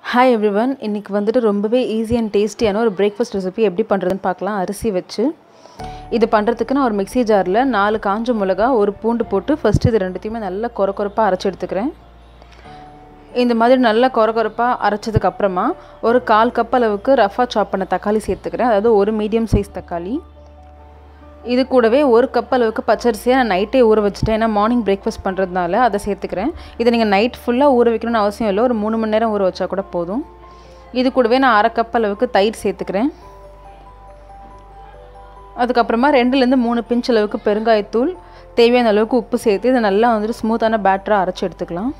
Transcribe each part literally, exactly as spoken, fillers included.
Hi everyone, இன்றைக்கி வந்துட்டு ரொம்பவே ஈஸி அண்ட் டேஸ்டியான ஒரு பிரேக்ஃபாஸ்ட் ரெசிபி எப்படி பண்ணுறதுன்னு பார்க்கலாம். அரிசி வச்சு இது பண்ணுறதுக்கு நான் ஒரு மிக்ஸி ஜாரில் நாலு காஞ்ச மிளகா ஒரு பூண்டு போட்டு ஃபஸ்ட்டு இது ரெண்டுத்தையுமே நல்லா கொர கொரப்பாக அரைச்சி எடுத்துக்கிறேன். இந்த மாதிரி நல்லா கொர கொரப்பாக அரைச்சதுக்கப்புறமா ஒரு கால் கப் அளவுக்கு ரஃபாக சாப் பண்ண தக்காளி சேர்த்துக்கிறேன். அதாவது ஒரு மீடியம் சைஸ் தக்காளி. இது கூடவே ஒரு கப் அளவுக்கு பச்சரிசியை நான் நைட்டே ஊற வச்சுட்டேன். ஏன்னா மார்னிங் பிரேக்ஃபாஸ்ட் பண்ணுறதுனால அதை சேர்த்துக்கிறேன். இதை நீங்கள் நைட் ஃபுல்லாக ஊற வைக்கணும்னு அவசியம் இல்லை, ஒரு மூணு மணி நேரம் ஊற வச்சா கூட போதும். இது கூடவே நான் அரை கப் அளவுக்கு தயிர் சேர்த்துக்கிறேன். அதுக்கப்புறமா ரெண்டுலேருந்து மூணு பிஞ்ச் அளவுக்கு பெருங்காயத்தூள், தேவையான அளவுக்கு உப்பு சேர்த்து இதை நல்லா வந்துட்டு ஸ்மூத்தான பேட்டராக அரைச்சி எடுத்துக்கலாம்.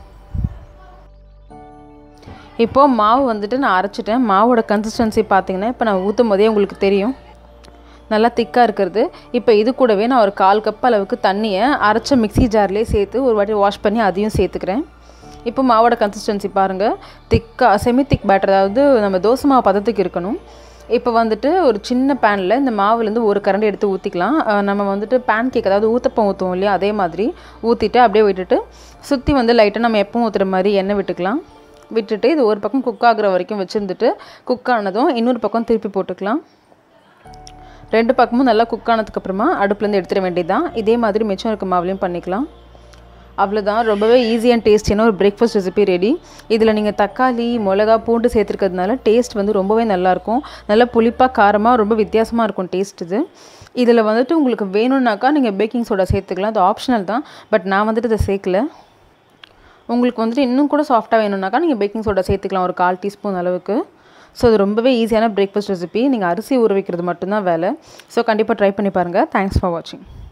இப்போது மாவு வந்துட்டு நான் அரைச்சிட்டேன். மாவோட கன்சிஸ்டன்சி பார்த்திங்கன்னா இப்போ நான் ஊற்றும் போதே உங்களுக்கு தெரியும், நல்லா திக்காக இருக்கிறது. இப்போ இது கூடவே நான் ஒரு கால் கப் அளவுக்கு தண்ணியை அரைச்ச மிக்ஸி ஜார்லேயே சேர்த்து ஒரு வாட்டி வாஷ் பண்ணி அதையும் சேர்த்துக்கிறேன். இப்போ மாவோட கன்சிஸ்டன்சி பாருங்கள், திக்காக செமி திக் பேட்டர், அதாவது நம்ம தோசை மாவு பதத்துக்கு இருக்கணும். இப்போ வந்துட்டு ஒரு சின்ன பேனில் இந்த மாவுலேருந்து ஒரு கரண்டி எடுத்து ஊற்றிக்கலாம். நம்ம வந்துட்டு பேன் கேக், அதாவது ஊத்தப்பம் ஊற்றுவோம் இல்லையா, அதே மாதிரி ஊற்றிட்டு அப்படியே விட்டுட்டு சுற்றி வந்து லைட்டாக நம்ம எப்பவும் ஊற்றுற மாதிரி எண்ணெய் விட்டுக்கலாம். விட்டுட்டு இது ஒரு பக்கம் குக் ஆகுற வரைக்கும் வச்சுருந்துட்டு குக் ஆனதும் இன்னொரு பக்கம் திருப்பி போட்டுக்கலாம். ரெண்டு பக்கமும் நல்லா குக் ஆனதுக்கப்புறமா அடுப்புலேருந்து எடுத்துட வேண்டியதுதான். இதே மாதிரி மிச்சம் இருக்க மாவுலையும் பண்ணிக்கலாம். அவ்வளோதான், ரொம்பவே ஈஸி அண்ட் டேஸ்டியான ஒரு பிரேக்ஃபாஸ்ட் ரெசிபி ரெடி. இதில் நீங்கள் தக்காளி மிளகா பூண்டு சேர்த்துருக்கிறதுனால டேஸ்ட் வந்து ரொம்பவே நல்லாயிருக்கும். நல்லா புளிப்பாக காரமாக ரொம்ப வித்தியாசமாக இருக்கும் டேஸ்ட் இது. இதில் வந்துட்டு உங்களுக்கு வேணும்னாக்கா நீங்கள் பேக்கிங் சோடா சேர்த்துக்கலாம், அது ஆப்ஷனல் தான். பட் நான் வந்துட்டு இதை சேர்க்கல. உங்களுக்கு வந்துட்டு இன்னும் கூட சாஃப்டாக வேணும்னாக்கா நீங்கள் பேக்கிங் சோடா சேர்த்துக்கலாம், ஒரு கால் டீஸ்பூன் அளவுக்கு. ஸோ அது ரொம்பவே ஈஸியான பிரேக்ஃபாஸ்ட் ரெசிபி. நீங்கள் அரிசி ஊற வைக்கிறது மட்டும்தான் வேலை. ஸோ கண்டிப்பாக ட்ரை பண்ணி பாருங்கள். தேங்க்ஸ் ஃபார் வாட்சிங்.